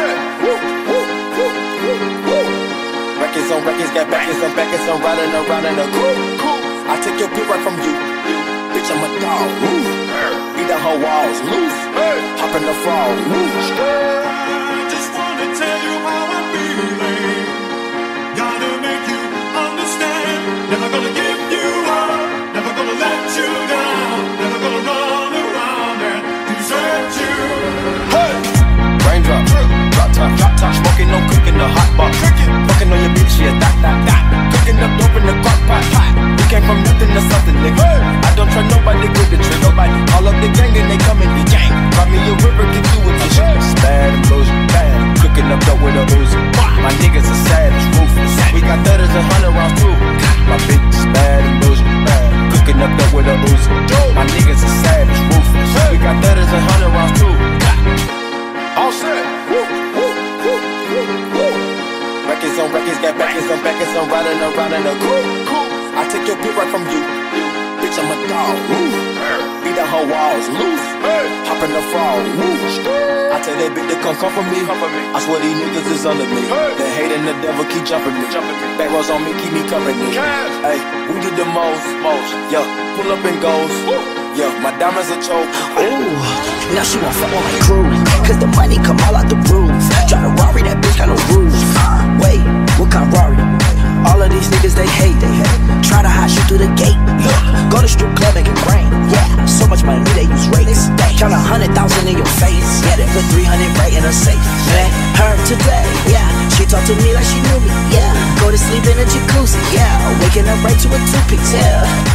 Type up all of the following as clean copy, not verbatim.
said, woo, woo, woo, woo, woo. Records on records, got backers on backers, I'm riding around in a coupe. I take your pick right from you. Bitch, I'm a dog. Beat the whole walls. Hop in the frog. I just wanna tell you how I'm feeling. Gotta make you understand. Never gonna give you up. Never gonna let you down. Never gonna run around and desert you. Hey! Raindrop, drop top, smoking, no cooking, the hot box. Fucking on your bitch, yeah, that. Cooking up dope in the crock pot. We came from nothing to something, nigga. I don't trust nobody with the trick. Nobody all up the gang and they come in the gang. Cry me a river, get you a tissue. Bad and Boujee, bad. Cooking up dope with a Uzi. My niggas are savage, ruthless. We got 30s and 100 rounds too. My bitch is bad and Boujee, bad. Cooking up dope with a Uzi. My niggas are savage, ruthless. We got 30s and 100 rounds too. All set. Woo, woo, woo, woo, woo. Records on records, got backers on backers, I'm riding around in a coupe. I take your pick right from you. Bitch, I'm a dog. Beat the whole walls. Hop in the frog. I tell that bitch to come for me. I swear these niggas is under me. The hate and the devil keep jumping me. Back rows on me, keep me company. Hey, we do the most. Yeah, pull up and goes. Yeah, my diamonds are choke. Ooh, now she won't fuck on my crew. Cause the money come all out the roof. Drive a Rari, that bitch got no roof. Wait, what kind of Rari? All of these niggas, they hate. Try to hide you through the gate. Go to strip club, make it rain. Yeah, so much money, they use rates. Count 100,000 in your face. Yeah, they put 300 right in a safe. Man, her today, yeah. She talked to me like she knew me. Yeah, go to sleep in a jacuzzi. Yeah, waking up right to a two-piece. Yeah.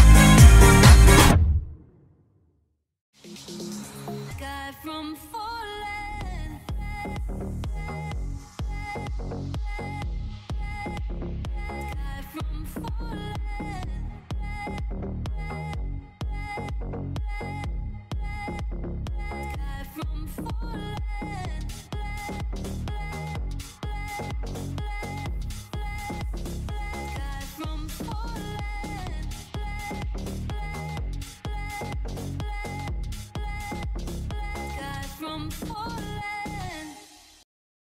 From falling, from falling, from falling. From falling.